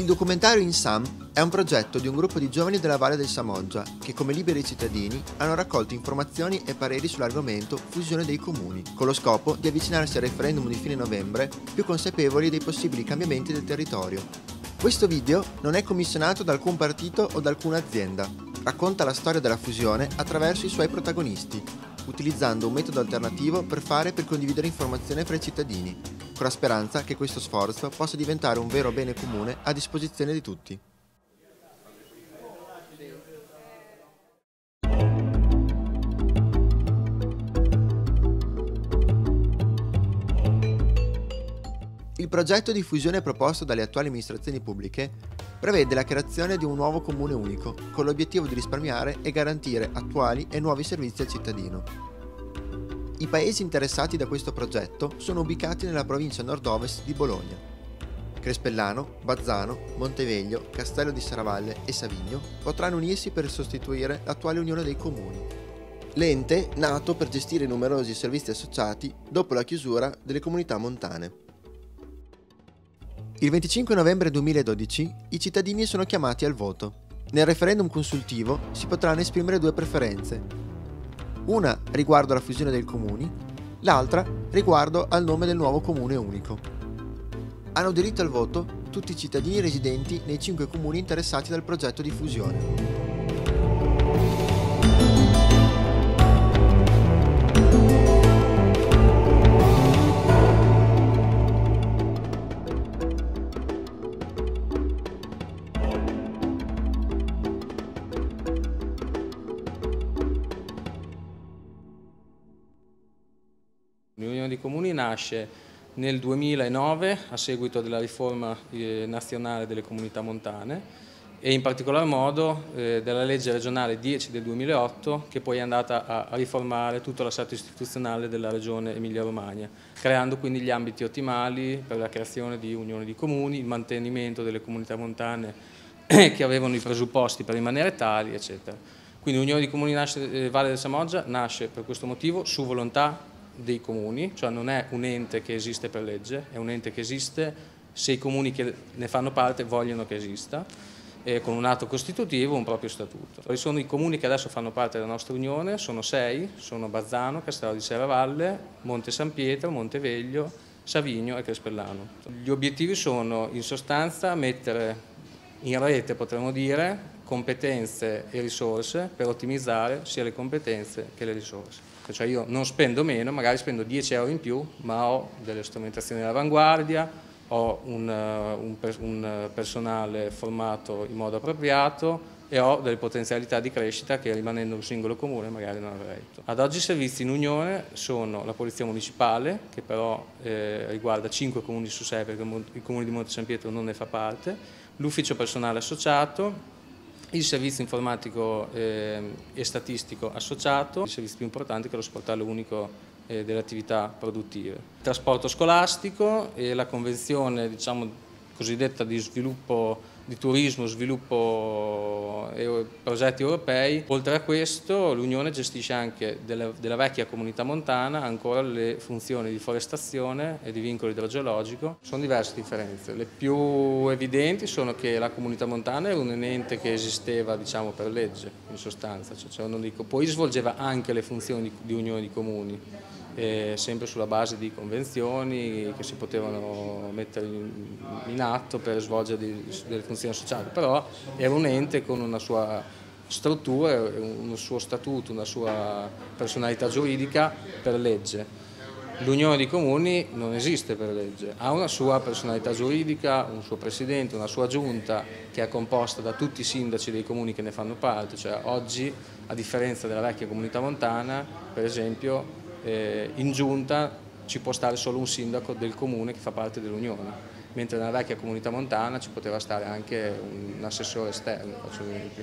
Il documentario InSam è un progetto di un gruppo di giovani della Valle del Samoggia che, come liberi cittadini, hanno raccolto informazioni e pareri sull'argomento fusione dei comuni, con lo scopo di avvicinarsi al referendum di fine novembre più consapevoli dei possibili cambiamenti del territorio. Questo video non è commissionato da alcun partito o da alcuna azienda. Racconta la storia della fusione attraverso i suoi protagonisti, utilizzando un metodo alternativo per condividere informazione fra i cittadini, con la speranza che questo sforzo possa diventare un vero bene comune a disposizione di tutti. Il progetto di fusione proposto dalle attuali amministrazioni pubbliche prevede la creazione di un nuovo comune unico, con l'obiettivo di risparmiare e garantire attuali e nuovi servizi al cittadino. I paesi interessati da questo progetto sono ubicati nella provincia nord-ovest di Bologna. Crespellano, Bazzano, Monteveglio, Castello di Serravalle e Savigno potranno unirsi per sostituire l'attuale Unione dei Comuni. L'ente nato per gestire i numerosi servizi associati dopo la chiusura delle comunità montane. Il 25 novembre 2012 i cittadini sono chiamati al voto. Nel referendum consultivo si potranno esprimere due preferenze. Una riguardo alla fusione dei comuni, l'altra riguardo al nome del nuovo comune unico. Hanno diritto al voto tutti i cittadini residenti nei 5 comuni interessati dal progetto di fusione. L'Unione dei Comuni nasce nel 2009 a seguito della riforma nazionale delle comunità montane e in particolar modo della legge regionale 10 del 2008 che poi è andata a riformare tutto l'assetto istituzionale della regione Emilia-Romagna, creando quindi gli ambiti ottimali per la creazione di unioni di comuni, il mantenimento delle comunità montane che avevano i presupposti per rimanere tali, eccetera. Quindi l'Unione dei Comuni Valle del Samoggia nasce per questo motivo su volontà dei comuni, cioè non è un ente che esiste per legge, è un ente che esiste se i comuni che ne fanno parte vogliono che esista, con un atto costitutivo, un proprio statuto. Poi sono i comuni che adesso fanno parte della nostra unione, sono 6, sono Bazzano, Castello di Serravalle, Monte San Pietro, Monteveglio, Savigno e Crespellano. Gli obiettivi sono in sostanza mettere in rete, potremmo dire, competenze e risorse per ottimizzare sia le competenze che le risorse. Cioè io non spendo meno, magari spendo 10 euro in più, ma ho delle strumentazioni all'avanguardia, ho un personale formato in modo appropriato e ho delle potenzialità di crescita che rimanendo un singolo comune magari non avrei. Ad oggi i servizi in Unione sono la Polizia Municipale, che però riguarda 5 comuni su 6 perché il comune di Monte San Pietro non ne fa parte, l'Ufficio Personale Associato, il servizio informatico e statistico associato, il servizio più importante che è lo sportello unico delle attività produttive. Trasporto scolastico e la convenzione, diciamo, cosiddetta di sviluppo di turismo, sviluppo e progetti europei. Oltre a questo l'Unione gestisce anche della vecchia comunità montana ancora le funzioni di forestazione e di vincolo idrogeologico. Sono diverse differenze. Le più evidenti sono che la comunità montana è un ente che esisteva, diciamo, per legge, in sostanza, poi svolgeva anche le funzioni di unione di comuni, sempre sulla base di convenzioni che si potevano mettere in atto per svolgere delle funzioni sociali, però era un ente con una sua struttura, un suo statuto, una sua personalità giuridica per legge. L'Unione dei Comuni non esiste per legge, ha una sua personalità giuridica, un suo presidente, una sua giunta che è composta da tutti i sindaci dei comuni che ne fanno parte, cioè oggi, a differenza della vecchia comunità montana, per esempio, in giunta ci può stare solo un sindaco del comune che fa parte dell'Unione, mentre nella vecchia comunità montana ci poteva stare anche un assessore esterno, faccio esempio.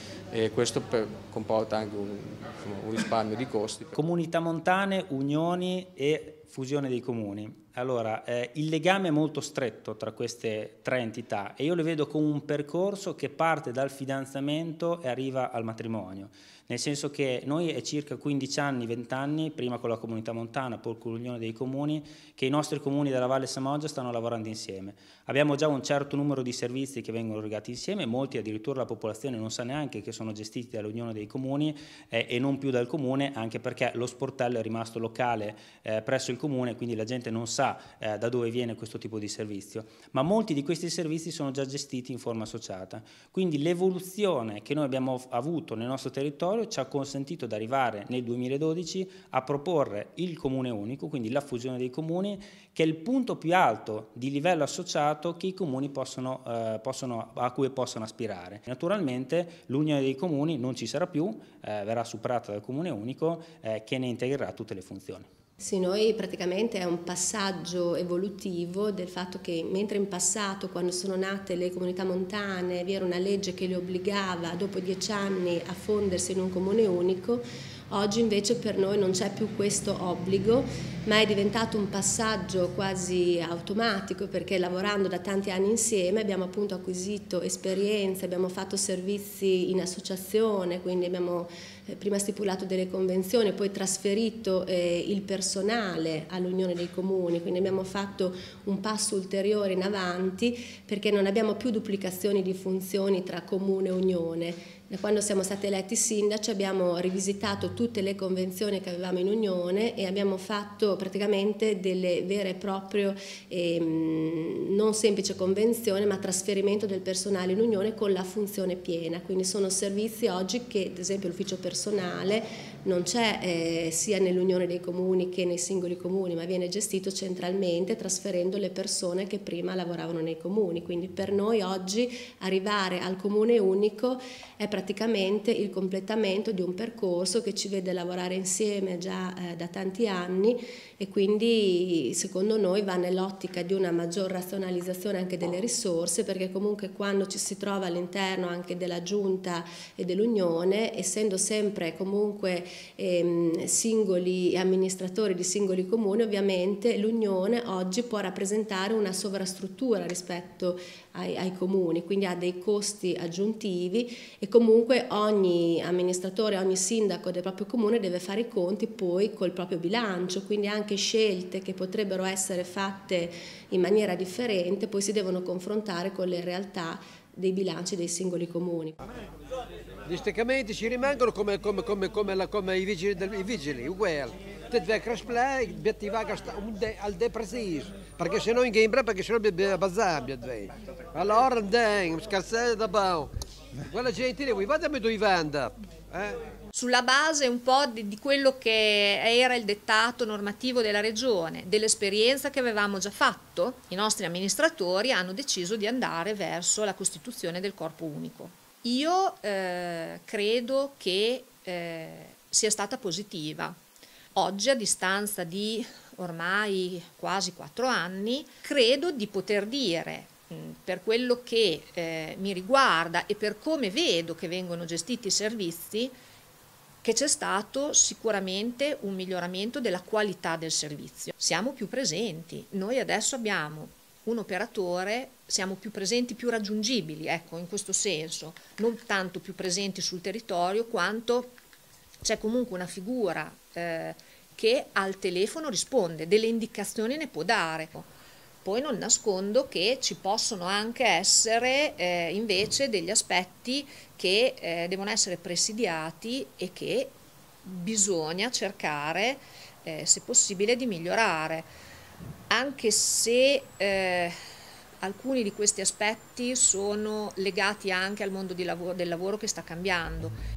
E questo comporta anche un risparmio di costi. Comunità montane, unioni e fusione dei comuni. Allora, il legame è molto stretto tra queste tre entità e io le vedo come un percorso che parte dal fidanzamento e arriva al matrimonio, nel senso che noi è circa 15 anni, 20 anni, prima con la Comunità Montana, poi con l'Unione dei Comuni, che i nostri comuni della Valle Samoggia stanno lavorando insieme. Abbiamo già un certo numero di servizi che vengono erogati insieme, molti addirittura la popolazione non sa neanche che sono gestiti dall'Unione dei Comuni e non più dal Comune, anche perché lo sportello è rimasto locale presso il Comune, quindi la gente non sa da dove viene questo tipo di servizio, ma molti di questi servizi sono già gestiti in forma associata. Quindi l'evoluzione che noi abbiamo avuto nel nostro territorio ci ha consentito di arrivare nel 2012 a proporre il Comune unico, quindi la fusione dei comuni, che è il punto più alto di livello associato che i comuni a cui possono aspirare. Naturalmente l'Unione dei Comuni non ci sarà più, verrà superata dal Comune unico che ne integrerà tutte le funzioni. Sì, noi praticamente è un passaggio evolutivo del fatto che mentre in passato, quando sono nate le comunità montane, vi era una legge che le obbligava dopo 10 anni a fondersi in un comune unico, oggi invece per noi non c'è più questo obbligo, ma è diventato un passaggio quasi automatico, perché lavorando da tanti anni insieme abbiamo appunto acquisito esperienze, abbiamo fatto servizi in associazione, quindi abbiamo prima stipulato delle convenzioni, poi trasferito il personale all'Unione dei Comuni, quindi abbiamo fatto un passo ulteriore in avanti perché non abbiamo più duplicazioni di funzioni tra Comune e Unione. Da quando siamo stati eletti sindaci abbiamo rivisitato tutte le convenzioni che avevamo in Unione e abbiamo fatto praticamente delle vere e proprie, non semplice convenzione, ma trasferimento del personale in Unione con la funzione piena. Quindi sono servizi oggi che, ad esempio, l'ufficio personale non c'è sia nell'Unione dei Comuni che nei singoli comuni, ma viene gestito centralmente trasferendo le persone che prima lavoravano nei comuni. Quindi per noi oggi arrivare al comune unico è praticamente il completamento di un percorso che ci vede lavorare insieme già da tanti anni e quindi secondo noi va nell'ottica di una maggior razionalizzazione anche delle risorse, perché comunque quando ci si trova all'interno anche della Giunta e dell'Unione, essendo sempre comunque singoli amministratori di singoli comuni, ovviamente l'Unione oggi può rappresentare una sovrastruttura rispetto ai comuni, quindi ha dei costi aggiuntivi e comunque ogni amministratore, ogni sindaco del proprio comune deve fare i conti poi col proprio bilancio, quindi anche scelte che potrebbero essere fatte in maniera differente poi si devono confrontare con le realtà dei bilanci dei singoli comuni. Gli staccamenti ci rimangono come i vigili, uguali. Te deve crasplare, ti va al depressivo, perché se no in game perché se no bisogna bazzare. Allora andiamo, scarsare da bao. Quella gente, voi vadami dove vanda. Sulla base un po' di quello che era il dettato normativo della regione, dell'esperienza che avevamo già fatto, i nostri amministratori hanno deciso di andare verso la costituzione del corpo unico. Io credo che sia stata positiva. Oggi, a distanza di ormai quasi 4 anni, credo di poter dire, per quello che mi riguarda e per come vedo che vengono gestiti i servizi, che c'è stato sicuramente un miglioramento della qualità del servizio. Siamo più presenti, noi adesso abbiamo un operatore, siamo più presenti, più raggiungibili, ecco, in questo senso, non tanto più presenti sul territorio quanto c'è comunque una figura che al telefono risponde, delle indicazioni ne può dare. Poi non nascondo che ci possono anche essere invece degli aspetti che devono essere presidiati e che bisogna cercare, se possibile, di migliorare, anche se alcuni di questi aspetti sono legati anche al mondo del lavoro che sta cambiando.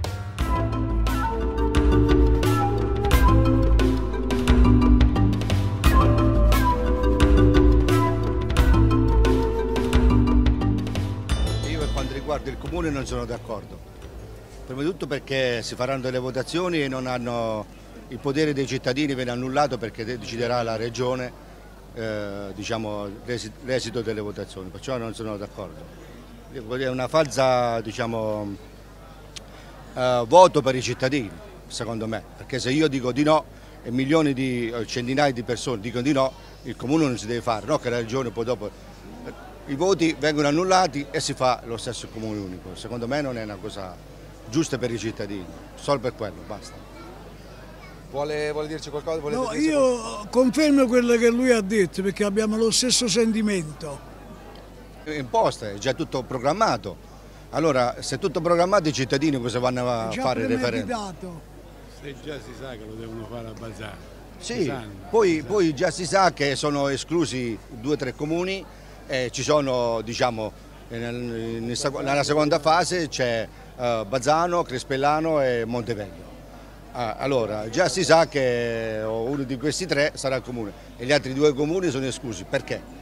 Riguardo il comune non sono d'accordo, prima di tutto perché si faranno delle votazioni e non hanno il potere dei cittadini, viene annullato perché deciderà la regione diciamo, l'esito delle votazioni, perciò non sono d'accordo. È una falsa voto per i cittadini, secondo me, perché se io dico di no e milioni di centinaia di persone dicono di no, il comune non si deve fare, no che la regione poi dopo i voti vengono annullati e si fa lo stesso comune unico. Secondo me non è una cosa giusta per i cittadini, solo per quello, basta. Vuole dirci qualcosa? No, io confermo quello che lui ha detto perché abbiamo lo stesso sentimento. È imposta, è già tutto programmato. Allora, se è tutto programmato, i cittadini cosa vanno a fare il referendum? Se già si sa che lo devono fare a Bazzano. Sì, poi già si sa che sono esclusi 2 o 3 comuni, ci sono, diciamo, nella seconda fase c'è Bazzano, Crespellano e Monteveglio. Allora, già si sa che uno di questi 3 sarà il comune e gli altri 2 comuni sono esclusi. Perché?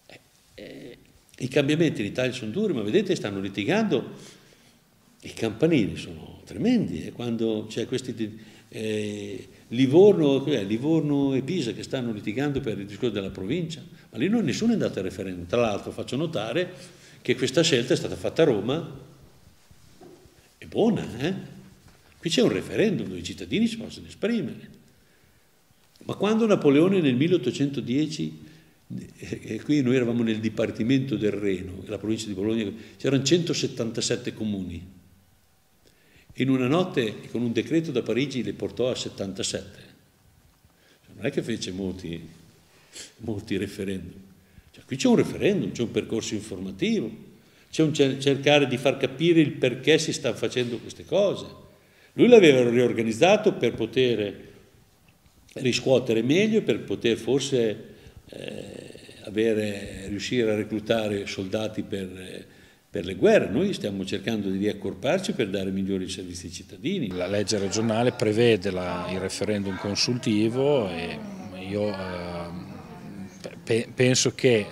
I cambiamenti in Italia sono duri, ma vedete stanno litigando, i campanili sono tremendi, quando c'è questi Livorno e Pisa che stanno litigando per il discorso della provincia, ma lì nessuno è andato al referendum. Tra l'altro faccio notare che questa scelta è stata fatta a Roma, è buona, Qui c'è un referendum dove i cittadini si possono esprimere. Ma quando Napoleone nel 1810, qui noi eravamo nel Dipartimento del Reno, la provincia di Bologna, c'erano 177 comuni. In una notte, con un decreto da Parigi, li portò a 77. Non è che fece molti referendum. Cioè, qui c'è un referendum, c'è un percorso informativo, c'è un cercare di far capire il perché si sta facendo queste cose. Lui l'aveva riorganizzato per poter riscuotere meglio, per poter forse riuscire a reclutare soldati per le guerre. Noi stiamo cercando di riaccorparci per dare migliori servizi ai cittadini. La legge regionale prevede il referendum consultivo e io penso che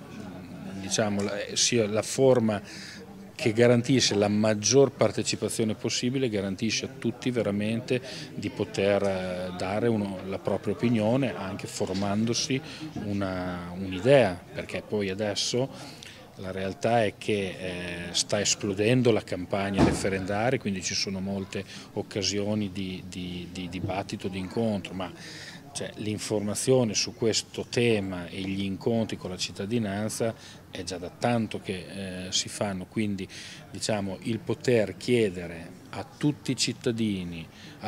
sia la forma che garantisce la maggior partecipazione possibile, garantisce a tutti veramente di poter dare la propria opinione, anche formandosi un'idea, perché poi adesso la realtà è che sta esplodendo la campagna referendaria, quindi ci sono molte occasioni di dibattito, di incontro, ma l'informazione su questo tema e gli incontri con la cittadinanza è già da tanto che si fanno, quindi il poter chiedere a tutti i cittadini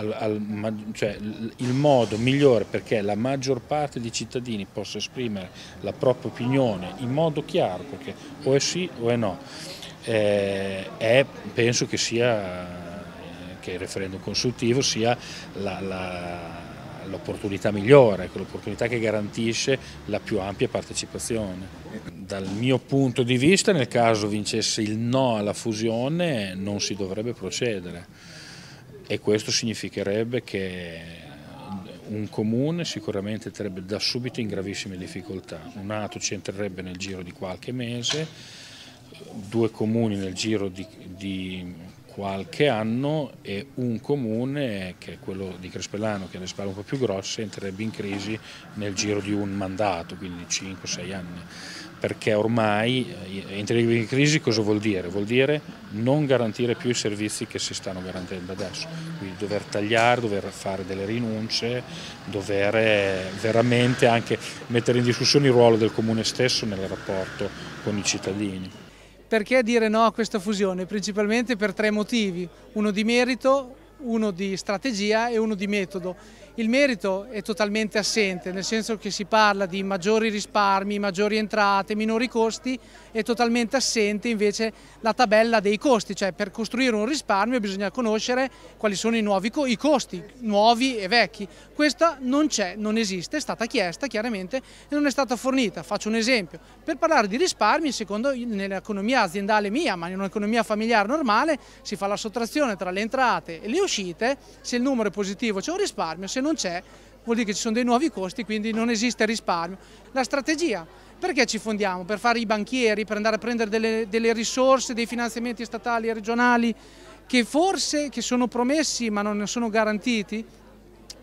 il modo migliore perché la maggior parte dei cittadini possa esprimere la propria opinione in modo chiaro, perché o è sì o è no, penso che il referendum consultivo sia l'opportunità migliore, l'opportunità che garantisce la più ampia partecipazione. Dal mio punto di vista, nel caso vincesse il no alla fusione, non si dovrebbe procedere e questo significherebbe che un comune sicuramente entrerebbe da subito in gravissime difficoltà, un altro ci entrerebbe nel giro di qualche mese, 2 comuni nel giro di qualche anno e un comune, che è quello di Crespellano, che ha le spalle un po' più grosse, entrerebbe in crisi nel giro di un mandato, quindi 5-6 anni. Perché ormai entrare in crisi cosa vuol dire? Vuol dire non garantire più i servizi che si stanno garantendo adesso, quindi dover tagliare, dover fare delle rinunce, dover veramente anche mettere in discussione il ruolo del comune stesso nel rapporto con i cittadini. Perché dire no a questa fusione? Principalmente per 3 motivi, uno di merito, uno di strategia e uno di metodo. Il merito è totalmente assente, nel senso che si parla di maggiori risparmi, maggiori entrate, minori costi, è totalmente assente invece la tabella dei costi, cioè per costruire un risparmio bisogna conoscere quali sono i costi, nuovi e vecchi. Questa non c'è, non esiste, è stata chiesta chiaramente e non è stata fornita. Faccio un esempio, per parlare di risparmi, secondo nell'economia aziendale mia, ma in un'economia familiare normale, si fa la sottrazione tra le entrate e le uscite, se il numero è positivo c'è un risparmio, se non c'è vuol dire che ci sono dei nuovi costi, quindi non esiste risparmio. La strategia, perché ci fondiamo? Per fare i banchieri, per andare a prendere delle risorse, dei finanziamenti statali e regionali che sono promessi ma non sono garantiti?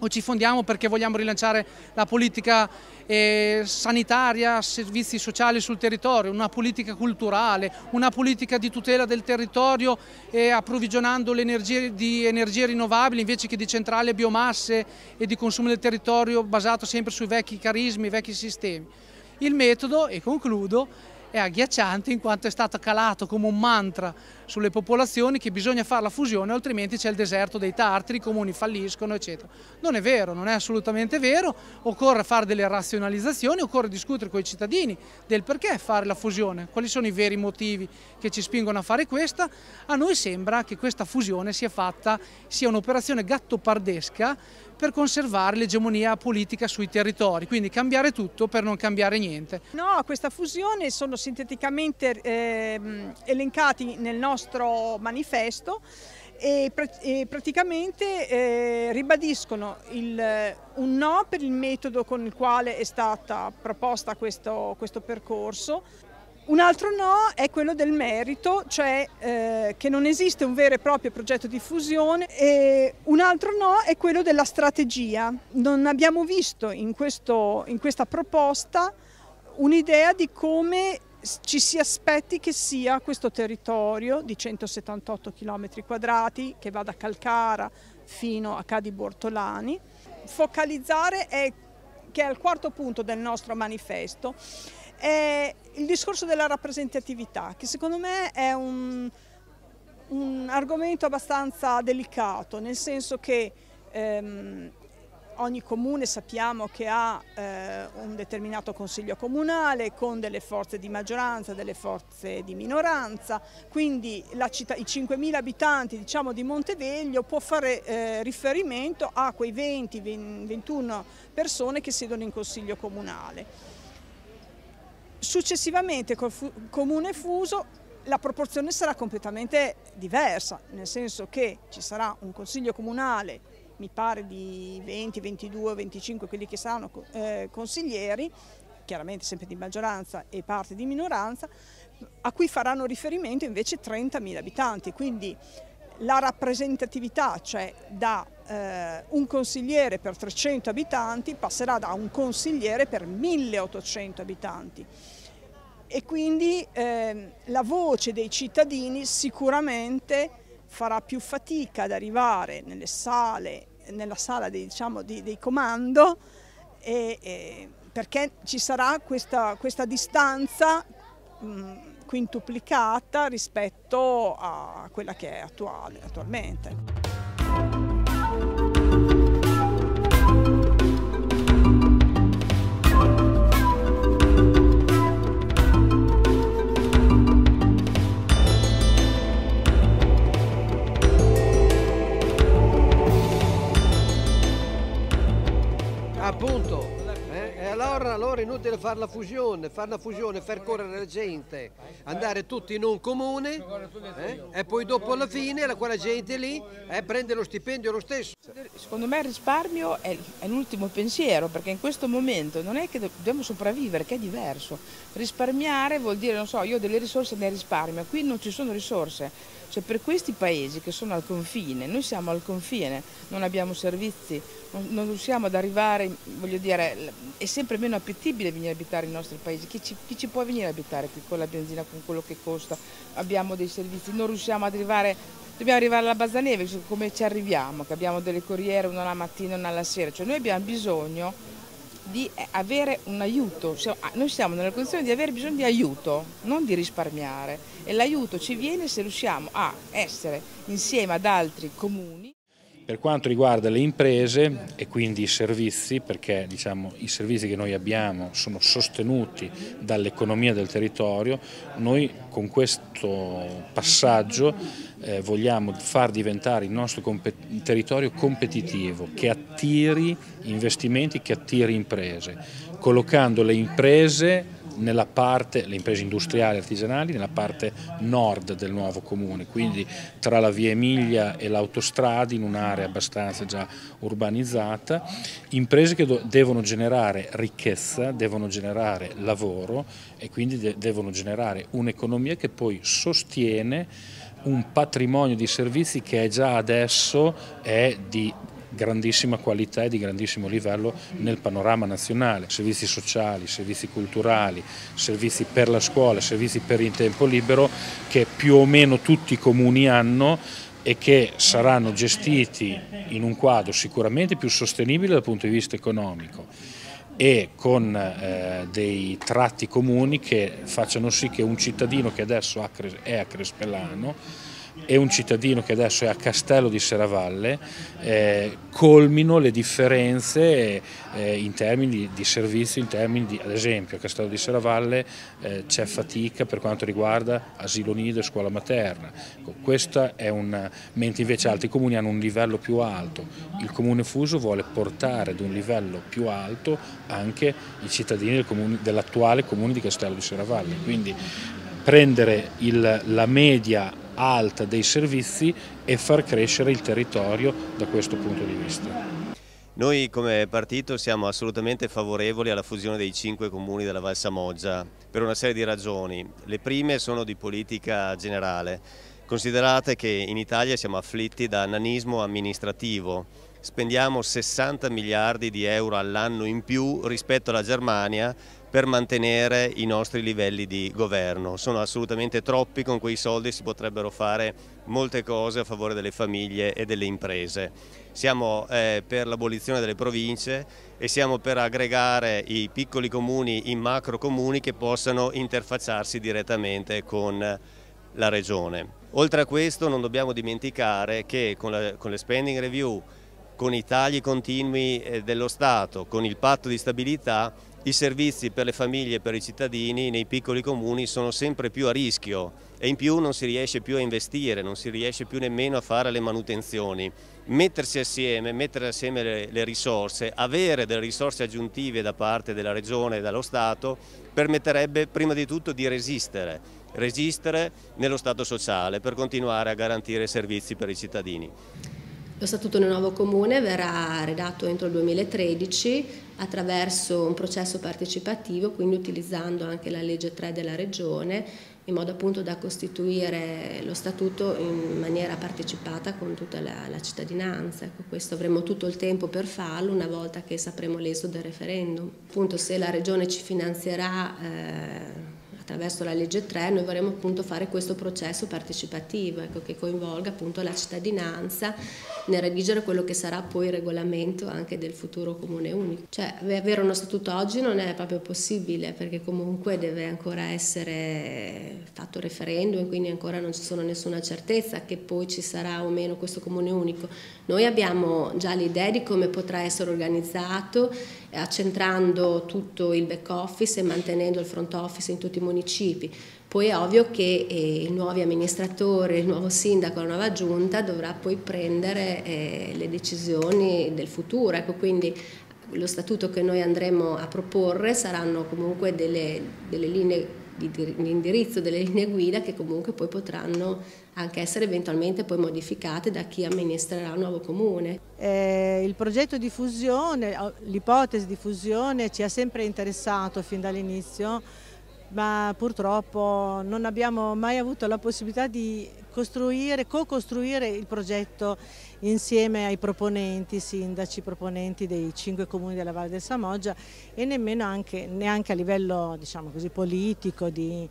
o ci fondiamo perché vogliamo rilanciare la politica sanitaria, servizi sociali sul territorio, una politica culturale, una politica di tutela del territorio approvvigionando di energie rinnovabili invece che di centrali a biomasse e di consumo del territorio basato sempre sui vecchi carismi, vecchi sistemi. Il metodo, e concludo, è agghiacciante in quanto è stato calato come un mantra sulle popolazioni che bisogna fare la fusione, altrimenti c'è il deserto dei tartari, i comuni falliscono, eccetera. Non è vero, non è assolutamente vero, occorre fare delle razionalizzazioni, occorre discutere con i cittadini del perché fare la fusione, quali sono i veri motivi che ci spingono a fare questa. A noi sembra che questa fusione sia un'operazione gattopardesca per conservare l'egemonia politica sui territori, quindi cambiare tutto per non cambiare niente. No, questa fusione sono sinteticamente elencati nel nostro manifesto e praticamente ribadiscono un no per il metodo con il quale è stata proposta questo percorso. Un altro no è quello del merito, cioè che non esiste un vero e proprio progetto di fusione, e un altro no è quello della strategia. Non abbiamo visto in questa proposta un'idea di come ci si aspetti che sia questo territorio di 178 km², che va da Calcara fino a Cadi Bortolani. Focalizzare che è il quarto punto del nostro manifesto, è il discorso della rappresentatività, che secondo me è un argomento abbastanza delicato, nel senso che ogni comune sappiamo che ha un determinato consiglio comunale con delle forze di maggioranza, delle forze di minoranza, quindi i 5.000 abitanti, diciamo, di Monteveglio può fare riferimento a quei 20-21 persone che siedono in consiglio comunale. Successivamente col comune fuso la proporzione sarà completamente diversa, nel senso che ci sarà un consiglio comunale, mi pare di 20, 22, 25 quelli che saranno consiglieri, chiaramente sempre di maggioranza e parte di minoranza, a cui faranno riferimento invece 30.000 abitanti, quindi la rappresentatività, cioè da un consigliere per 300 abitanti passerà da un consigliere per 1.800 abitanti. E quindi la voce dei cittadini sicuramente farà più fatica ad arrivare nella sala dei comando, perché ci sarà questa distanza quintuplicata rispetto a quella che è attualmente. Appunto, e allora è inutile fare la fusione, far correre la gente, andare tutti in un comune e poi dopo alla fine quella gente lì prende lo stipendio lo stesso. Secondo me il risparmio è l'ultimo pensiero, perché in questo momento non è che dobbiamo sopravvivere, che è diverso. Risparmiare vuol dire, non so, io ho delle risorse ne risparmio, qui non ci sono risorse. Cioè per questi paesi che sono al confine, noi siamo al confine, non abbiamo servizi, non riusciamo ad arrivare, voglio dire, è sempre meno appetibile venire a abitare nei nostri paesi. Chi ci può venire a abitare qui con la benzina, con quello che costa? Abbiamo dei servizi, non riusciamo ad arrivare, dobbiamo arrivare alla Basaneve, come ci arriviamo? Che abbiamo delle corriere, una la mattina e una la sera, cioè noi abbiamo bisogno di avere un aiuto, noi siamo nella condizione di avere bisogno di aiuto, non di risparmiare, e l'aiuto ci viene se riusciamo a essere insieme ad altri comuni. Per quanto riguarda le imprese e quindi i servizi, perché diciamo, i servizi che noi abbiamo sono sostenuti dall'economia del territorio, noi con questo passaggio vogliamo far diventare il nostro territorio competitivo, che attiri investimenti, che attiri imprese, collocando le imprese nella parte, le imprese industriali e artigianali, nella parte nord del nuovo comune, quindi tra la via Emilia e l'autostrada, in un'area abbastanza già urbanizzata, imprese che devono generare ricchezza, devono generare lavoro e quindi devono generare un'economia che poi sostiene un patrimonio di servizi che già adesso è di grandissima qualità e di grandissimo livello nel panorama nazionale. Servizi sociali, servizi culturali, servizi per la scuola, servizi per il tempo libero che più o meno tutti i comuni hanno e che saranno gestiti in un quadro sicuramente più sostenibile dal punto di vista economico e con dei tratti comuni che facciano sì che un cittadino che adesso è a Crespellano e un cittadino che adesso è a Castello di Serravalle colmino le differenze in termini di servizi, in termini di, ad esempio a Castello di Serravalle c'è fatica per quanto riguarda asilo nido e scuola materna. Questa è mentre invece altri comuni hanno un livello più alto. Il Comune Fuso vuole portare ad un livello più alto anche i cittadini dell'attuale comune di Castello di Serravalle, quindi prendere la media alta dei servizi e far crescere il territorio da questo punto di vista. Noi come partito siamo assolutamente favorevoli alla fusione dei 5 comuni della Val Samoggia per una serie di ragioni. Le prime sono di politica generale. Considerate che in Italia siamo afflitti da nanismo amministrativo. Spendiamo 60 miliardi di euro all'anno in più rispetto alla Germania per mantenere i nostri livelli di governo. Sono assolutamente troppi, con quei soldi si potrebbero fare molte cose a favore delle famiglie e delle imprese. Siamo per l'abolizione delle province e siamo per aggregare i piccoli comuni in macro comuni che possano interfacciarsi direttamente con la regione. Oltre a questo non dobbiamo dimenticare che con le spending review, con i tagli continui dello Stato, con il patto di stabilità, i servizi per le famiglie e per i cittadini nei piccoli comuni sono sempre più a rischio e in più non si riesce più a investire, non si riesce più nemmeno a fare le manutenzioni. Mettere assieme le risorse, avere delle risorse aggiuntive da parte della Regione e dallo Stato permetterebbe prima di tutto di resistere nello Stato sociale per continuare a garantire servizi per i cittadini. Lo Statuto del nuovo Comune verrà redatto entro il 2013 attraverso un processo partecipativo, quindi utilizzando anche la legge 3 della Regione, in modo appunto da costituire lo Statuto in maniera partecipata con tutta la cittadinanza. Ecco, questo avremo tutto il tempo per farlo una volta che sapremo l'esito del referendum. Appunto, se la Regione ci finanzierà attraverso la legge 3, noi vorremmo appunto fare questo processo partecipativo, ecco, che coinvolga appunto la cittadinanza nel redigere quello che sarà poi il regolamento anche del futuro comune unico. Cioè, avere uno statuto oggi non è proprio possibile, perché comunque deve ancora essere fatto referendum e quindi ancora non ci sono nessuna certezza che poi ci sarà o meno questo comune unico. Noi abbiamo già l'idea di come potrà essere organizzato, accentrando tutto il back office e mantenendo il front office in tutti i municipi. Poi è ovvio che i nuovi amministratori, il nuovo sindaco, la nuova giunta dovrà poi prendere le decisioni del futuro. Ecco, quindi lo statuto che noi andremo a proporre saranno comunque delle linee di indirizzo, delle linee guida che comunque poi potranno anche essere eventualmente poi modificate da chi amministrerà il nuovo comune. Il progetto di fusione, l'ipotesi di fusione ci ha sempre interessato fin dall'inizio, ma purtroppo non abbiamo mai avuto la possibilità di co-costruire il progetto insieme ai proponenti, sindaci proponenti dei 5 comuni della Valle del Samoggia e neanche a livello, diciamo così, politico, di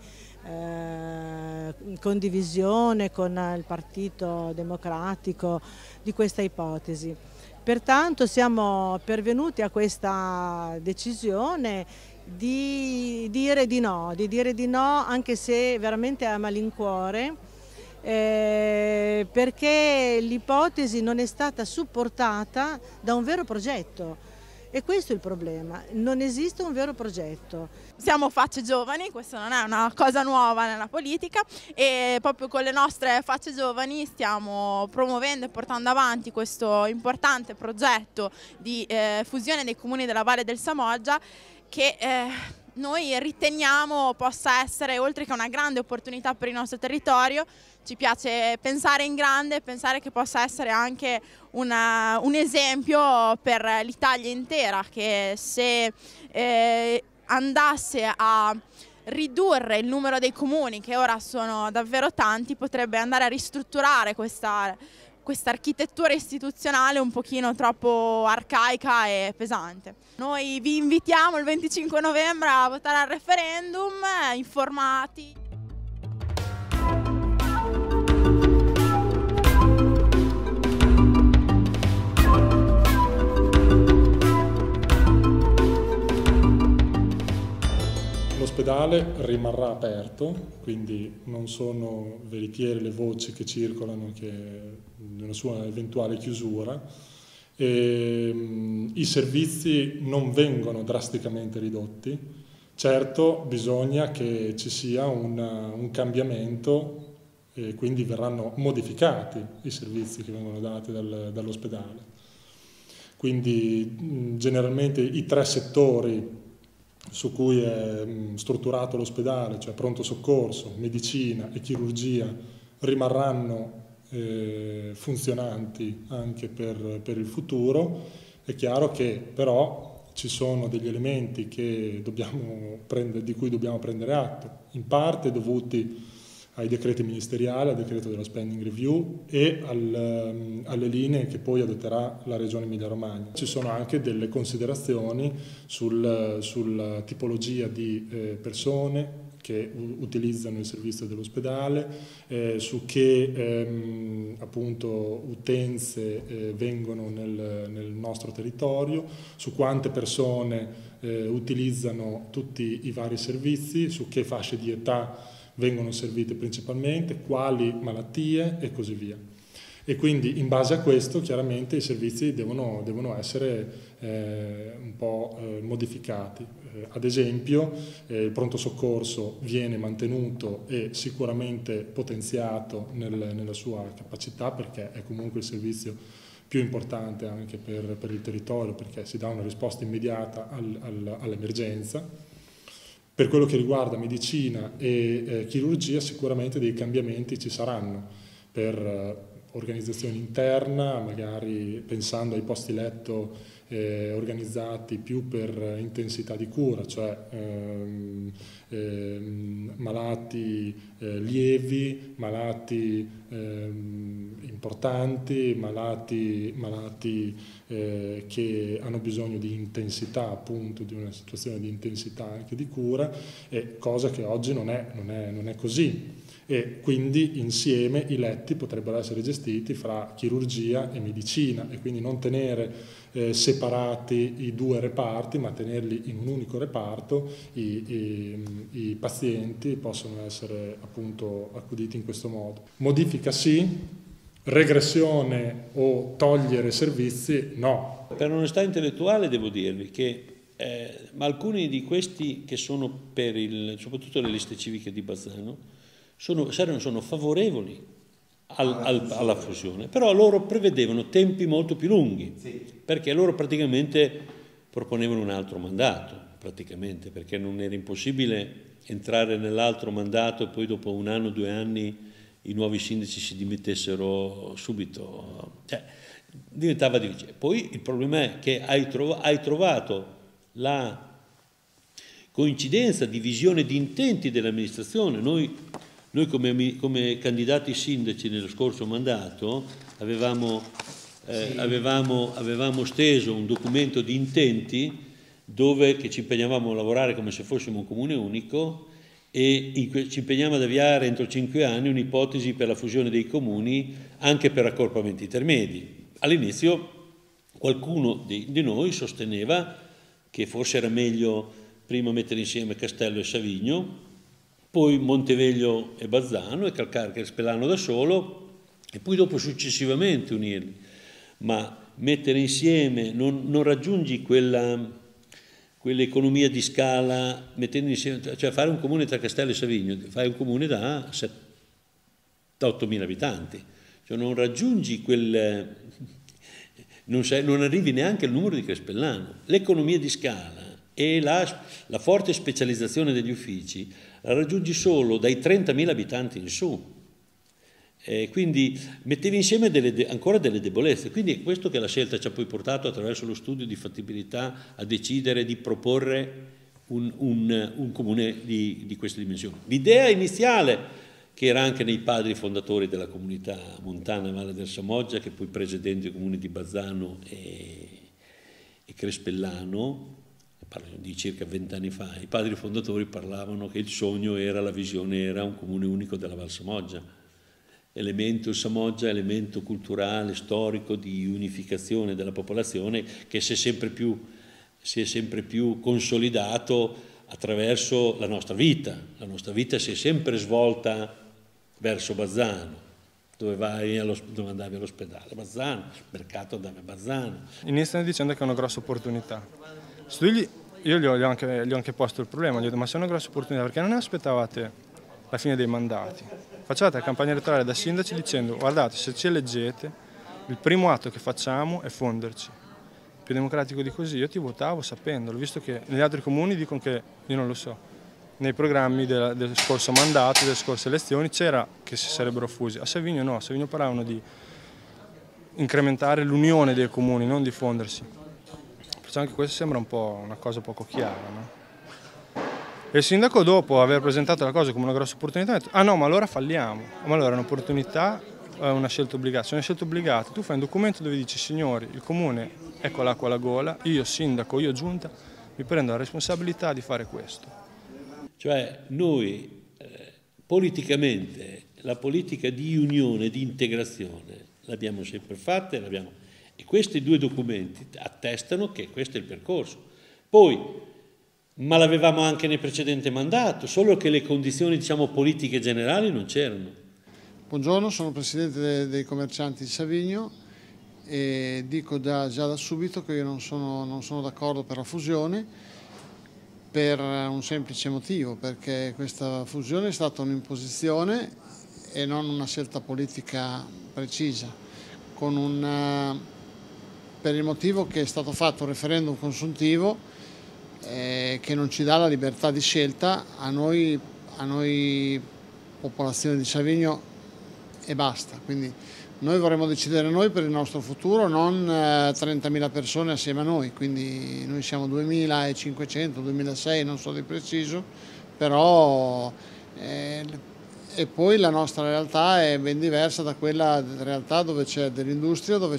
condivisione con il Partito Democratico di questa ipotesi. Pertanto siamo pervenuti a questa decisione di dire di no, anche se veramente a malincuore, perché l'ipotesi non è stata supportata da un vero progetto. E questo è il problema, non esiste un vero progetto. Siamo facce giovani, questa non è una cosa nuova nella politica e proprio con le nostre facce giovani stiamo promuovendo e portando avanti questo importante progetto di fusione dei comuni della Valle del Samoggia che noi riteniamo possa essere, oltre che una grande opportunità per il nostro territorio, ci piace pensare in grande, pensare che possa essere anche un esempio per l'Italia intera, che se andasse a ridurre il numero dei comuni, che ora sono davvero tanti, potrebbe andare a ristrutturare questa questa architettura istituzionale un pochino troppo arcaica e pesante. Noi vi invitiamo il 25 novembre a votare al referendum, informati. L'ospedale rimarrà aperto, quindi non sono veritiere le voci che circolano di una sua eventuale chiusura. I servizi non vengono drasticamente ridotti. Certo, bisogna che ci sia un cambiamento e quindi verranno modificati i servizi che vengono dati dall'ospedale. Quindi generalmente i 3 settori su cui è strutturato l'ospedale, cioè pronto soccorso, medicina e chirurgia, rimarranno funzionanti anche per il futuro. È chiaro che però ci sono degli elementi di cui dobbiamo prendere atto, in parte dovuti ai decreti ministeriali, al decreto dello spending review e alle linee che poi adotterà la Regione Emilia-Romagna. Ci sono anche delle considerazioni sulla tipologia di persone che utilizzano il servizio dell'ospedale, su che appunto utenze vengono nel nostro territorio, su quante persone utilizzano tutti i vari servizi, su che fasce di età vengono servite principalmente, quali malattie e così via. E quindi in base a questo chiaramente i servizi devono essere un po' modificati. Ad esempio il pronto soccorso viene mantenuto e sicuramente potenziato nella sua capacità, perché è comunque il servizio più importante anche per il territorio, perché si dà una risposta immediata all'emergenza. Per quello che riguarda medicina e chirurgia sicuramente dei cambiamenti ci saranno per organizzazione interna, magari pensando ai posti letto organizzati più per intensità di cura, cioè malati lievi, malati importanti, malati che hanno bisogno di intensità, appunto di una situazione di intensità anche di cura, cosa che oggi non è così. E quindi insieme i letti potrebbero essere gestiti fra chirurgia e medicina e quindi non tenere separati i 2 reparti, ma tenerli in un unico reparto. I pazienti possono essere appunto accuditi in questo modo. Modifica sì, regressione o togliere servizi no. Per onestà intellettuale devo dirvi che ma alcuni di questi che sono soprattutto le liste civiche di Bazzano sono favorevoli alla fusione, però loro prevedevano tempi molto più lunghi, perché loro praticamente proponevano un altro mandato, perché non era impossibile entrare nell'altro mandato e poi dopo 1 anno, 2 anni i nuovi sindaci si dimettessero subito, cioè diventava difficile. Poi il problema è che hai trovato la coincidenza di visione di intenti dell'amministrazione. Noi come candidati sindaci nello scorso mandato avevamo steso un documento di intenti che ci impegnavamo a lavorare come se fossimo un comune unico e ci impegniamo ad avviare entro 5 anni un'ipotesi per la fusione dei comuni anche per accorpamenti intermedi. All'inizio qualcuno di noi sosteneva che forse era meglio prima mettere insieme Castello e Savigno, poi Monteveglio e Bazzano e Calcarca e Spellano da solo e poi dopo successivamente unirli. Ma mettere insieme, non raggiungi quell'economia di scala mettendo insieme, cioè fare un comune tra Castello e Savigno, fai un comune da 8.000 abitanti, cioè non raggiungi non arrivi neanche al numero di Crespellano. L'economia di scala e la forte specializzazione degli uffici la raggiungi solo dai 30.000 abitanti in su, quindi mettevi insieme ancora delle debolezze, quindi è questo che la scelta ci ha poi portato attraverso lo studio di fattibilità a decidere di proporre un comune di queste dimensioni. L'idea iniziale che era anche nei padri fondatori della comunità montana Valle del Samoggia, che poi presidente dei comuni di Bazzano e Crespellano, parlo di circa 20 anni fa. I padri fondatori parlavano che il sogno era, la visione era un comune unico della Val Samoggia. Il Samoggia, elemento culturale, storico, di unificazione della popolazione, che si è sempre più consolidato attraverso la nostra vita. La nostra vita si è sempre svolta verso Bazzano, dove andavi all'ospedale, Bazzano, il mercato andavi a Bazzano. Iniziano dicendo che è una grossa opportunità. Io gli ho anche posto il problema, gli ho detto: ma se è una grossa opportunità, perché non ne aspettavate la fine dei mandati? Facciate la campagna elettorale da sindaci dicendo: guardate, se ci eleggete, il primo atto che facciamo è fonderci. Più democratico di così. Io ti votavo sapendolo, visto che negli altri comuni dicono che, io non lo so, nei programmi del scorso mandato, delle scorse elezioni, c'era che si sarebbero fusi. A Savigno no, a Savigno parlavano di incrementare l'unione dei comuni, non di fondersi. Perciò anche questo sembra un po' una cosa poco chiara, no? E il sindaco, dopo aver presentato la cosa come una grossa opportunità, ha detto: ah no, ma allora falliamo. Ma allora è un'opportunità o è una scelta obbligata? Se è una scelta obbligata, tu fai un documento dove dici: signori, il comune è con l'acqua alla gola, io sindaco, io giunta, mi prendo la responsabilità di fare questo. Cioè noi politicamente la politica di unione, di integrazione l'abbiamo sempre fatta e questi due documenti attestano che questo è il percorso. Poi, ma l'avevamo anche nel precedente mandato, solo che le condizioni, diciamo, politiche generali non c'erano. Buongiorno, sono presidente dei commercianti di Savigno e dico già da subito che io non sono d'accordo per la fusione, per un semplice motivo, perché questa fusione è stata un'imposizione e non una scelta politica precisa, per il motivo che è stato fatto un referendum consultivo che non ci dà la libertà di scelta a noi popolazione di Savigno e basta. Quindi noi vorremmo decidere noi per il nostro futuro, non 30.000 persone assieme a noi, quindi noi siamo 2.500, 2.600, non so di preciso, però e poi la nostra realtà è ben diversa da quella realtà dove c'è dell'industria, dove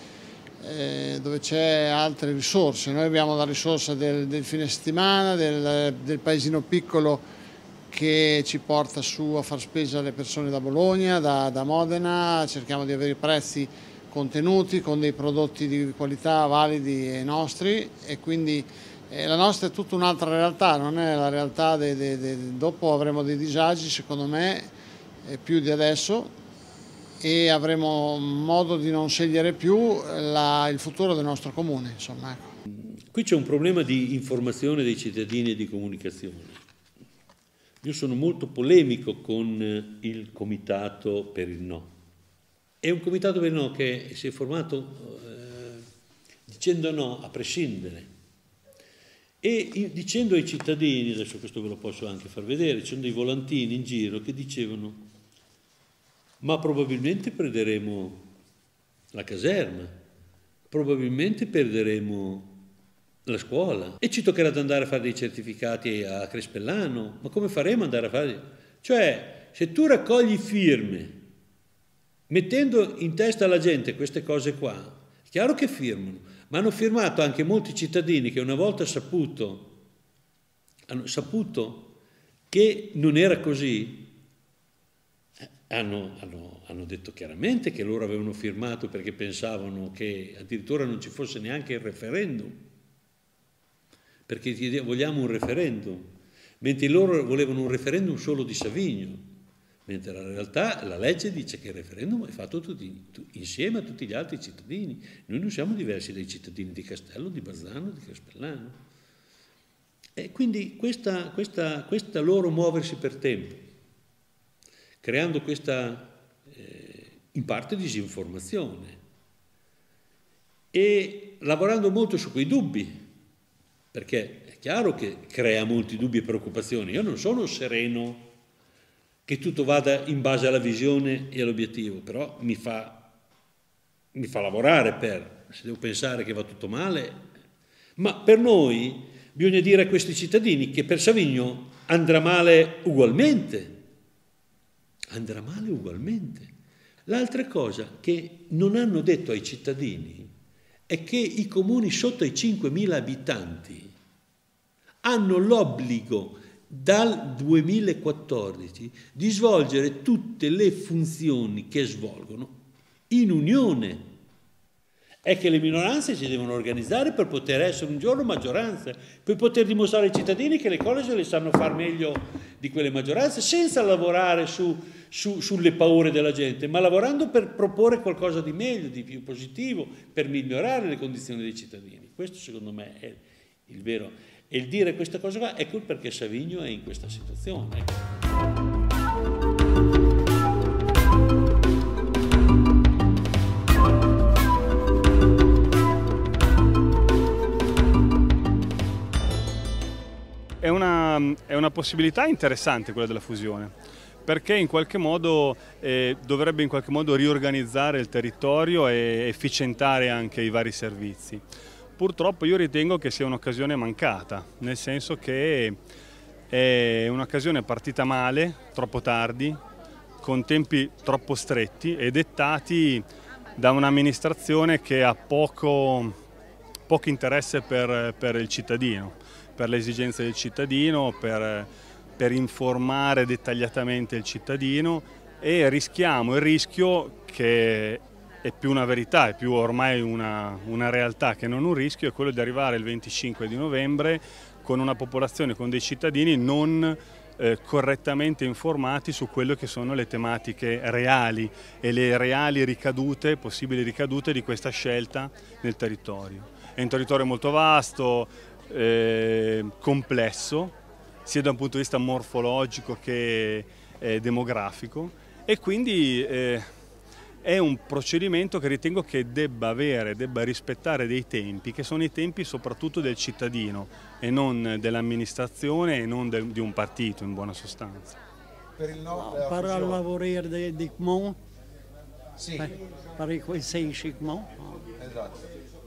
c'è altre risorse. Noi abbiamo la risorsa del fine settimana, del paesino piccolo che ci porta su a far spesa alle persone da Bologna, da Modena, cerchiamo di avere i prezzi contenuti con dei prodotti di qualità validi e nostri, e quindi la nostra è tutta un'altra realtà, non è la realtà dopo avremo dei disagi secondo me più di adesso e avremo modo di non scegliere più il futuro del nostro comune, insomma, ecco. Qui c'è un problema di informazione dei cittadini e di comunicazione. Io sono molto polemico con il comitato per il no. È un comitato per il no che si è formato dicendo no a prescindere e dicendo ai cittadini, adesso questo ve lo posso anche far vedere, ci sono dei volantini in giro che dicevano: ma probabilmente perderemo la caserma, probabilmente perderemo la scuola e ci toccherà andare a fare dei certificati a Crespellano, ma come faremo ad andare a fare? Cioè, se tu raccogli firme mettendo in testa alla gente queste cose qua, è chiaro che firmano, ma hanno firmato anche molti cittadini che una volta hanno saputo che non era così, hanno detto chiaramente che loro avevano firmato perché pensavano che addirittura non ci fosse neanche il referendum, perché vogliamo un referendum, mentre loro volevano un referendum solo di Savigno, mentre in realtà la legge dice che il referendum è fatto insieme a tutti gli altri cittadini. Noi non siamo diversi dai cittadini di Castello, di Bazzano, di Crespellano. E quindi questa loro muoversi per tempo, creando questa in parte disinformazione e lavorando molto su quei dubbi, perché è chiaro che crea molti dubbi e preoccupazioni. Io non sono sereno che tutto vada in base alla visione e all'obiettivo, però mi fa lavorare se devo pensare che va tutto male, ma per noi bisogna dire a questi cittadini che per Savigno andrà male ugualmente. andrà male ugualmente. L'altra cosa che non hanno detto ai cittadini è che i comuni sotto i 5.000 abitanti hanno l'obbligo dal 2014 di svolgere tutte le funzioni che svolgono in unione. È che le minoranze si devono organizzare per poter essere un giorno maggioranza, per poter dimostrare ai cittadini che le cose se le sanno far meglio di quelle maggioranze, senza lavorare sulle paure della gente, ma lavorando per proporre qualcosa di meglio, di più positivo, per migliorare le condizioni dei cittadini. Questo secondo me è il vero. E il dire questa cosa qua, ecco il perché Savigno è in questa situazione. È una possibilità interessante quella della fusione, perché in qualche modo dovrebbe in qualche modo riorganizzare il territorio e efficientare anche i vari servizi. Purtroppo io ritengo che sia un'occasione mancata, nel senso che è un'occasione partita male, troppo tardi, con tempi troppo stretti e dettati da un'amministrazione che ha poco interesse per il cittadino, per le esigenze del cittadino, per informare dettagliatamente il cittadino, e rischiamo il rischio che è più una verità, è più ormai una realtà che non un rischio, è quello di arrivare il 25 di novembre con una popolazione, con dei cittadini non correttamente informati su quello che sono le tematiche reali e le reali ricadute, possibili ricadute di questa scelta nel territorio. È un territorio molto vasto, complesso, sia da un punto di vista morfologico che demografico, e quindi è un procedimento che ritengo che debba rispettare dei tempi, che sono i tempi soprattutto del cittadino e non dell'amministrazione e non di un partito, in buona sostanza. Per il no, per lavorare di comune? Sì. Per quei 6 comuni? Esatto.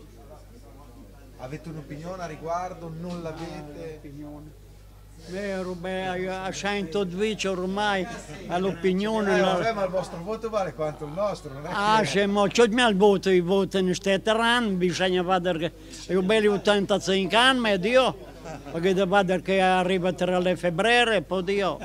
Avete un'opinione a riguardo? Non l'avete? Vero, a 112 ormai all'opinione. Vabbè, ma il vostro voto vale quanto il nostro, non è che... Sì, ma c'è il voto, i voti in Stetteran, bisogna vedere che io belli 85 anni, e Dio, perché devo vedere che arriva tra le febbraio e poi Dio.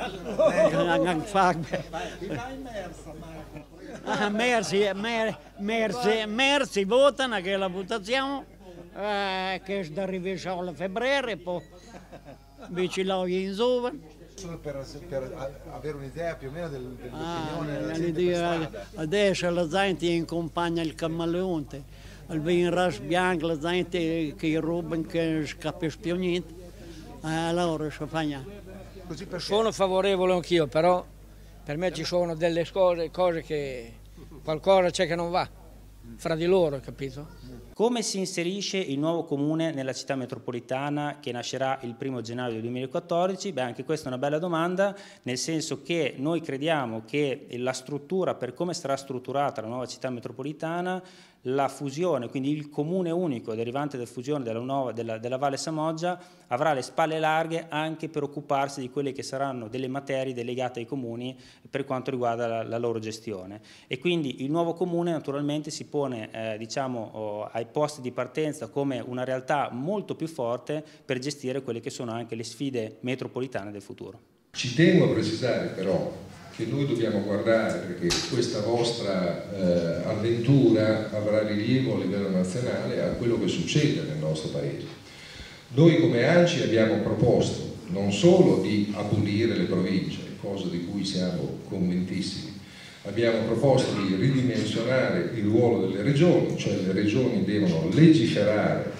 Merci votano che la votazione, che arriva solo a febbraio e poi... invece lei in giovane. Solo per avere un'idea più o meno dell'opinione della gente. Adesso la gente accompagna il camaleonte, il vino ras bianco, la gente che rubano, che scappa più niente, allora si fa niente. Sono favorevole anch'io, però per me ci sono delle cose che qualcosa c'è che non va, fra di loro, capito? Come si inserisce il nuovo comune nella città metropolitana che nascerà il 1° gennaio del 2014? Beh, anche questa è una bella domanda, nel senso che noi crediamo che la struttura, per come sarà strutturata la nuova città metropolitana, la fusione, quindi il comune unico derivante dalla fusione della Valle Samoggia, avrà le spalle larghe anche per occuparsi di quelle che saranno delle materie delegate ai comuni per quanto riguarda la loro gestione. E quindi il nuovo comune naturalmente si pone diciamo, ai posti di partenza come una realtà molto più forte per gestire quelle che sono anche le sfide metropolitane del futuro. Ci tengo a precisare però che noi dobbiamo guardare, perché questa vostra avventura avrà rilievo a livello nazionale, a quello che succede nel nostro Paese. Noi come ANCI abbiamo proposto non solo di abolire le province, cosa di cui siamo convintissimi, abbiamo proposto di ridimensionare il ruolo delle regioni, cioè le regioni devono legiferare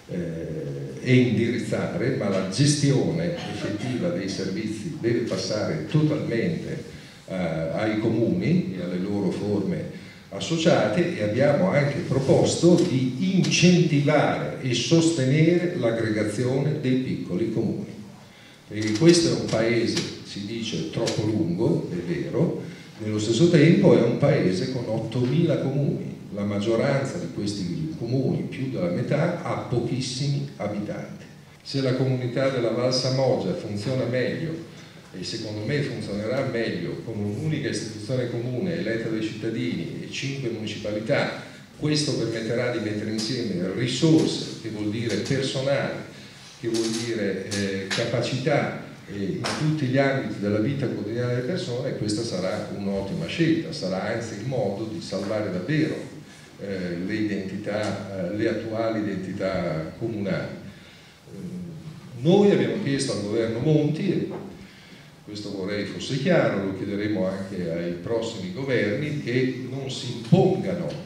e indirizzare, ma la gestione effettiva dei servizi deve passare totalmente ai comuni e alle loro forme associate, e abbiamo anche proposto di incentivare e sostenere l'aggregazione dei piccoli comuni, perché questo è un paese, si dice, troppo lungo, è vero, nello stesso tempo è un paese con 8.000 comuni, la maggioranza di questi comuni, più della metà, ha pochissimi abitanti. Se la comunità della Val Samoggia funziona meglio e secondo me funzionerà meglio con un'unica istituzione comune eletta dai cittadini e 5 municipalità. Questo permetterà di mettere insieme risorse, che vuol dire personale, che vuol dire capacità in tutti gli ambiti della vita quotidiana delle persone, e questa sarà un'ottima scelta, sarà anzi il modo di salvare davvero le attuali identità comunali. Noi abbiamo chiesto al governo Monti, e questo vorrei fosse chiaro, lo chiederemo anche ai prossimi governi, che non si impongano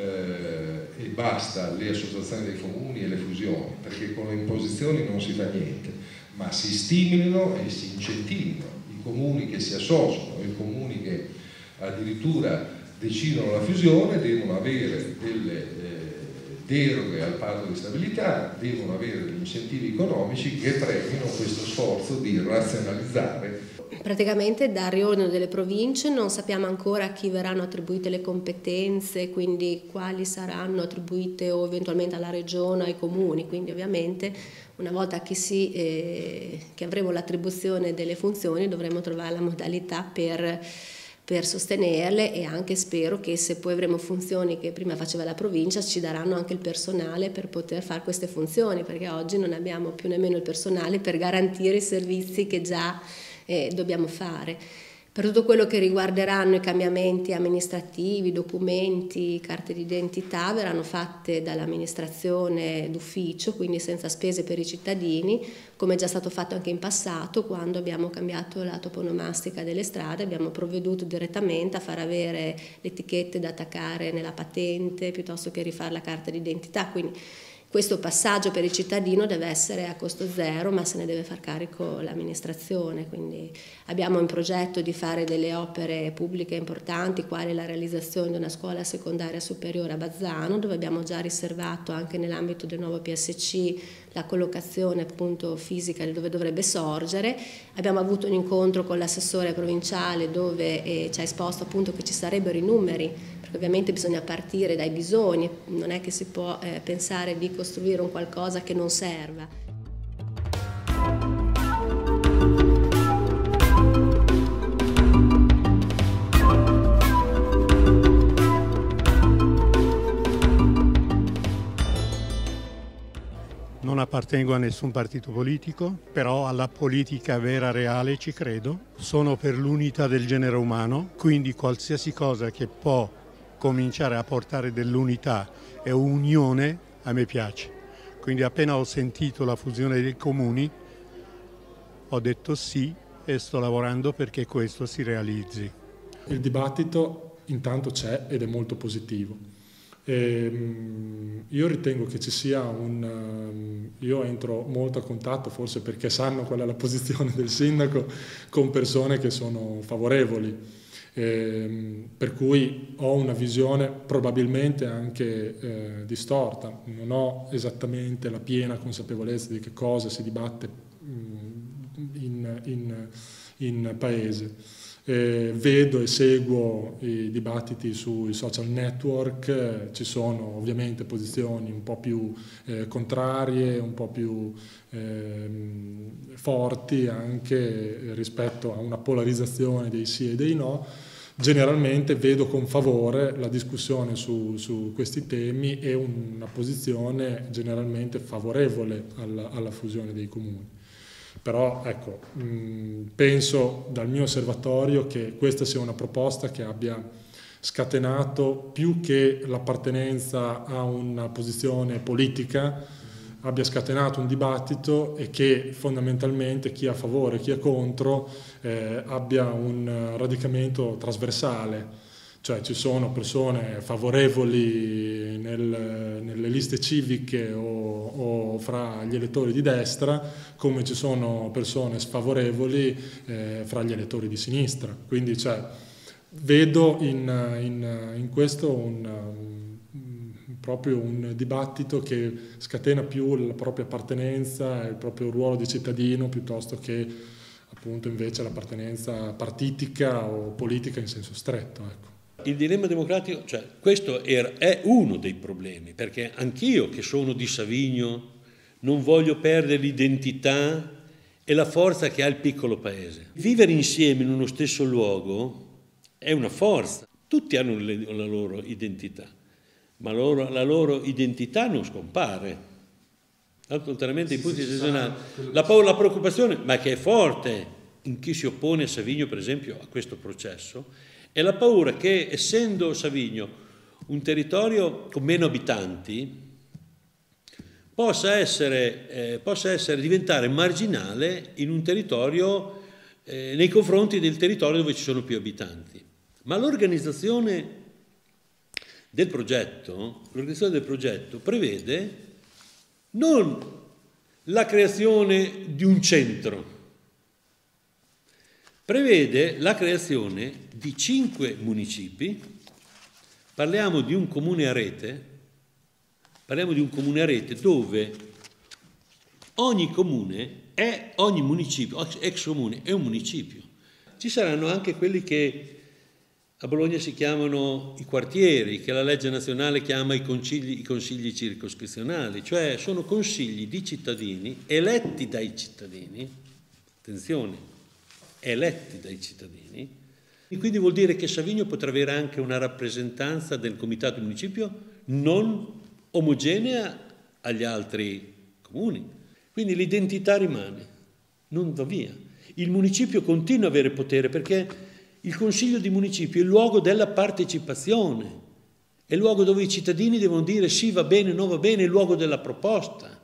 e basta le associazioni dei comuni e le fusioni, perché con le imposizioni non si fa niente, ma si stimolino e si incentivino i comuni che si associano, e i comuni che addirittura decidono la fusione devono avere delle deroghe al patto di stabilità, devono avere degli incentivi economici che premino questo sforzo di razionalizzare. Praticamente dal riordino delle province non sappiamo ancora a chi verranno attribuite le competenze, quindi quali saranno attribuite o eventualmente alla regione o ai comuni, quindi ovviamente una volta che avremo l'attribuzione delle funzioni dovremo trovare la modalità per sostenerle, e anche spero che se poi avremo funzioni che prima faceva la provincia ci daranno anche il personale per poter fare queste funzioni, perché oggi non abbiamo più nemmeno il personale per garantire i servizi che già dobbiamo fare. Per tutto quello che riguarderanno i cambiamenti amministrativi, documenti, carte d'identità verranno fatte dall'amministrazione d'ufficio, quindi senza spese per i cittadini, come è già stato fatto anche in passato quando abbiamo cambiato la toponomastica delle strade, abbiamo provveduto direttamente a far avere le etichette da attaccare nella patente piuttosto che rifare la carta d'identità, quindi questo passaggio per il cittadino deve essere a costo zero, ma se ne deve far carico l'amministrazione, quindi abbiamo in progetto di fare delle opere pubbliche importanti, quali la realizzazione di una scuola secondaria superiore a Bazzano, dove abbiamo già riservato anche nell'ambito del nuovo PSC la collocazione appunto fisica di dove dovrebbe sorgere. Abbiamo avuto un incontro con l'assessore provinciale dove ci ha esposto appunto che ci sarebbero i numeri, perché ovviamente bisogna partire dai bisogni, non è che si può pensare di costruire un qualcosa che non serva. Non appartengo a nessun partito politico, però alla politica vera reale ci credo. Sono per l'unità del genere umano, quindi qualsiasi cosa che può cominciare a portare dell'unità e unione a me piace. Quindi appena ho sentito la fusione dei comuni ho detto sì e sto lavorando perché questo si realizzi. Il dibattito intanto c'è ed è molto positivo. Io ritengo che ci sia io entro molto a contatto, forse perché sanno qual è la posizione del sindaco, con persone che sono favorevoli, per cui ho una visione probabilmente anche distorta, non ho esattamente la piena consapevolezza di che cosa si dibatte in paese. Vedo e seguo i dibattiti sui social network, ci sono ovviamente posizioni un po' più contrarie, un po' più forti anche rispetto a una polarizzazione dei sì e dei no. Generalmente vedo con favore la discussione su questi temi e una posizione generalmente favorevole alla fusione dei comuni. Però ecco, penso dal mio osservatorio che questa sia una proposta che abbia scatenato, più che l'appartenenza a una posizione politica, abbia scatenato un dibattito, e che fondamentalmente chi è a favore e chi è contro abbia un radicamento trasversale. Cioè ci sono persone favorevoli nelle liste civiche o fra gli elettori di destra, come ci sono persone sfavorevoli fra gli elettori di sinistra. Quindi vedo in questo proprio un dibattito che scatena più la propria appartenenza e il proprio ruolo di cittadino, piuttosto che appunto invece l'appartenenza partitica o politica in senso stretto. Ecco. Il dilemma democratico, questo è uno dei problemi, perché anch'io che sono di Savigno non voglio perdere l'identità e la forza che ha il piccolo paese. Vivere insieme in uno stesso luogo è una forza. Tutti hanno la loro identità, ma la loro identità non scompare. Contrariamente ai punti gestionali. La paura, la preoccupazione, ma che è forte in chi si oppone a Savigno, per esempio, a questo processo, è la paura che, essendo Savigno un territorio con meno abitanti, possa diventare marginale in un territorio nei confronti del territorio dove ci sono più abitanti. Ma l'organizzazione del progetto prevede non la creazione di un centro, prevede la creazione di 5 municipi. Parliamo di un comune a rete, dove ogni municipio, ex comune, è un municipio. Ci saranno anche quelli che a Bologna si chiamano i quartieri, che la legge nazionale chiama i consigli circoscrizionali, cioè sono consigli di cittadini eletti dai cittadini, attenzione, eletti dai cittadini, e quindi vuol dire che Savigno potrà avere anche una rappresentanza del comitato municipio non omogenea agli altri comuni. Quindi l'identità rimane, non va via. Il municipio continua ad avere potere perché il Consiglio di Municipio è il luogo della partecipazione, è il luogo dove i cittadini devono dire sì, va bene, non va bene, è il luogo della proposta.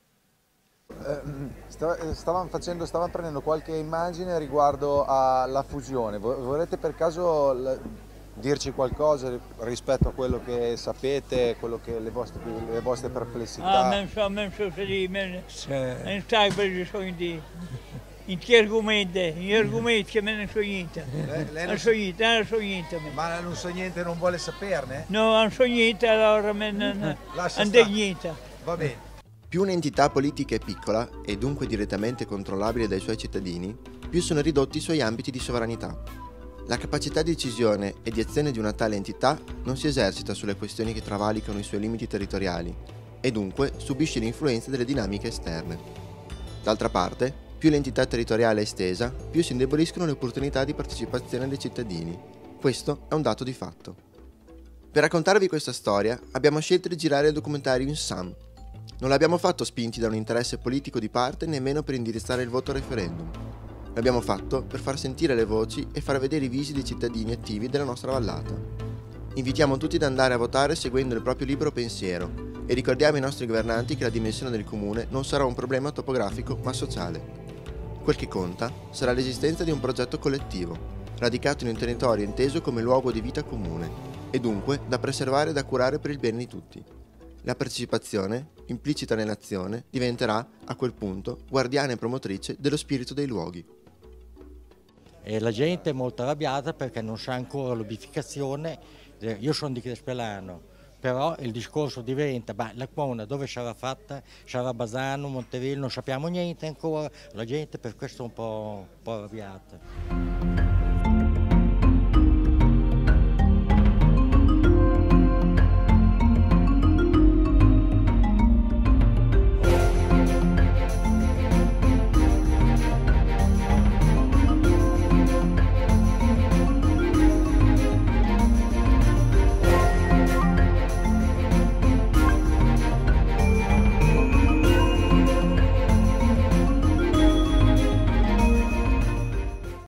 Stavamo prendendo qualche immagine riguardo alla fusione. Vorrete per caso dirci qualcosa rispetto a quello che sapete, quello che le vostre perplessità? Non stai per in che argomenti che me ne so niente. Non so niente. Ma non so niente, non vuole saperne? No, non so niente, allora non niente. Va bene. Più un'entità politica è piccola e dunque direttamente controllabile dai suoi cittadini, più sono ridotti i suoi ambiti di sovranità. La capacità di decisione e di azione di una tale entità non si esercita sulle questioni che travalicano i suoi limiti territoriali e dunque subisce l'influenza delle dinamiche esterne. D'altra parte, più l'entità territoriale è estesa, più si indeboliscono le opportunità di partecipazione dei cittadini. Questo è un dato di fatto. Per raccontarvi questa storia abbiamo scelto di girare il documentario in SAM. Non l'abbiamo fatto spinti da un interesse politico di parte nemmeno per indirizzare il voto al referendum. L'abbiamo fatto per far sentire le voci e far vedere i visi dei cittadini attivi della nostra vallata. Invitiamo tutti ad andare a votare seguendo il proprio libero pensiero e ricordiamo ai nostri governanti che la dimensione del comune non sarà un problema topografico ma sociale. Quel che conta sarà l'esistenza di un progetto collettivo, radicato in un territorio inteso come luogo di vita comune e dunque da preservare e da curare per il bene di tutti. La partecipazione, implicita nell'azione, diventerà, a quel punto, guardiana e promotrice dello spirito dei luoghi. E la gente è molto arrabbiata perché non sa ancora l'ubificazione. Io sono di Crespellano, però il discorso diventa, la comuna dove sarà fatta? Sarà a Bassano, Montevillo, non sappiamo niente ancora. La gente per questo è un po' arrabbiata.